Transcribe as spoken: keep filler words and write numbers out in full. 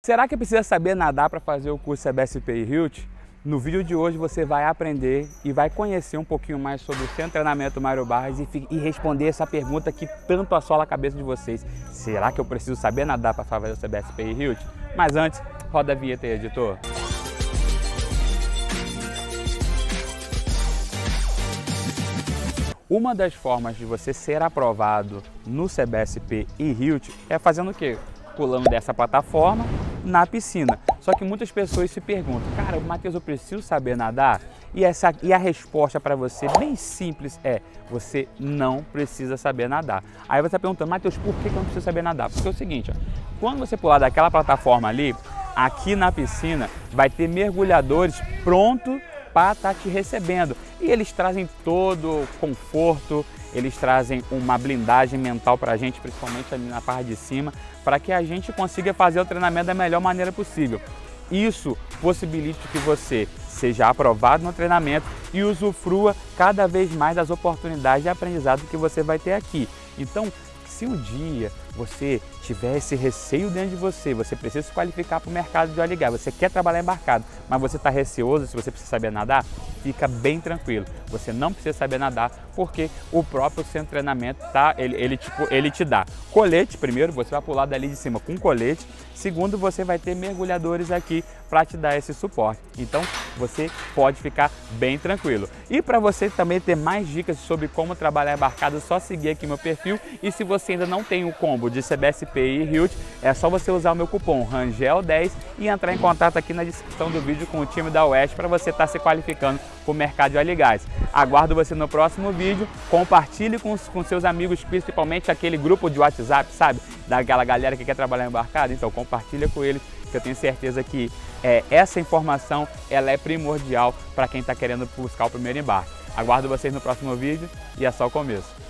Será que precisa saber nadar para fazer o curso C B S P e Hilt? No vídeo de hoje você vai aprender e vai conhecer um pouquinho mais sobre o Centro de Treinamento Mário Barros e, e responder essa pergunta que tanto assola a cabeça de vocês. Será que eu preciso saber nadar para fazer o C B S P e Hilt? Mas antes, roda a vinheta aí, editor. Uma das formas de você ser aprovado no C B S P e Hilt é fazendo o quê? Pulando dessa plataforma na piscina. Só que muitas pessoas se perguntam, cara, Matheus, eu preciso saber nadar? E, essa, e a resposta para você, bem simples, é, você não precisa saber nadar. Aí você está perguntando, Matheus, por que eu não preciso saber nadar? Porque é o seguinte, ó, quando você pular daquela plataforma ali, aqui na piscina vai ter mergulhadores prontos para estar te recebendo. E eles trazem todo o conforto, eles trazem uma blindagem mental para a gente, principalmente ali na parte de cima, para que a gente consiga fazer o treinamento da melhor maneira possível. Isso possibilita que você seja aprovado no treinamento e usufrua cada vez mais das oportunidades de aprendizado que você vai ter aqui. Então, se um dia você tiver esse receio dentro de você, você precisa se qualificar para o mercado de óleo e gás, você quer trabalhar embarcado, mas você está receoso, se você precisa saber nadar, fica bem tranquilo. Você não precisa saber nadar porque o próprio centro de treinamento tá, ele, ele, tipo, ele te dá colete. Primeiro, você vai pular dali de cima com colete. Segundo, você vai ter mergulhadores aqui para te dar esse suporte. Então, você pode ficar bem tranquilo. E para você também ter mais dicas sobre como trabalhar embarcado, é só seguir aqui meu perfil. E se você ainda não tem o combo de C B S P e Hilt, é só você usar o meu cupom Rangel dez e entrar em contato aqui na descrição do vídeo com o time da Oeste para você estar se qualificando para o mercado de óleo e gás. Aguardo você no próximo vídeo, compartilhe com, com seus amigos, principalmente aquele grupo de WhatsApp, sabe? Daquela galera que quer trabalhar embarcado, então compartilha com eles, que eu tenho certeza que é, essa informação ela é primordial para quem está querendo buscar o primeiro embarque. Aguardo vocês no próximo vídeo e é só o começo.